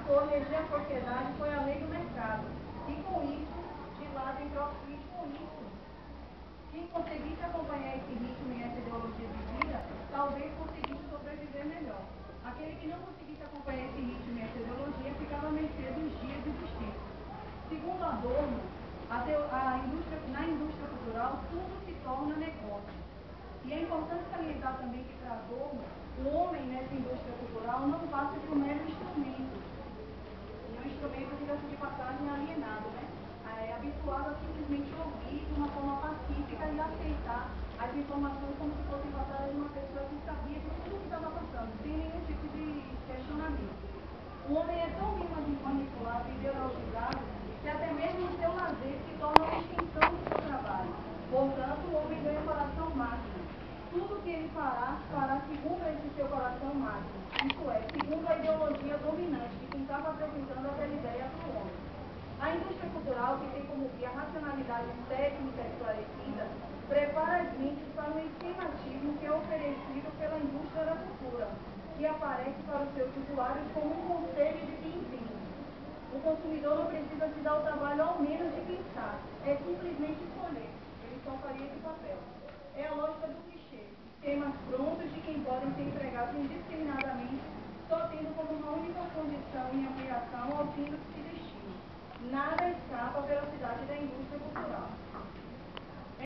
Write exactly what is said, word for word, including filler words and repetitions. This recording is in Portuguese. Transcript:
buscou reger a sociedade foi a lei do mercado. E com isso, de lado em profit, com isso, quem conseguisse acompanhar esse ritmo e essa ideologia de vida, talvez conseguisse sobreviver melhor. Aquele que não conseguisse acompanhar esse ritmo e essa ideologia ficava à mercê dos dias e dos tempos. Segundo Adorno, a teo, a indústria, na indústria cultural, tudo se torna negócio. E é importante salientar também que, para Adorno, o homem nessa indústria cultural não passa de um mero instrumento. E um instrumento, diga-se de passagem, alienado, né? É habituado a simplesmente ouvir de uma forma pacífica e aceitar as informações como se fossem passadas de uma pessoa que sabia de tudo o que estava passando, sem nenhum tipo de questionamento. O homem é tão manipulado e ideologizado que até mesmo o seu lazer se torna uma extensão do seu trabalho. Portanto, o homem ganha coração máximo. Tudo que ele fará, fará segundo esse seu coração máximo. Isto é, segundo a ideologia dominante de quem estava apresentando aquela ideia para o homem. A indústria cultural, que tem como guia a racionalidade técnica esclarecida, prepara as mentes para um esquematismo que é oferecido pela indústria da cultura, que aparece para os seus usuários como um conselho de bem-vindo. O consumidor não precisa se dar o trabalho ao menos de pensar, é simplesmente escolher. Ele só faria de papel. É a lógica do clichê, esquemas prontos de quem podem ser empregados indiscriminadamente, só tendo como uma única condição e ampliação ao fim do que se destina. Nada escapa à velocidade da indústria cultural.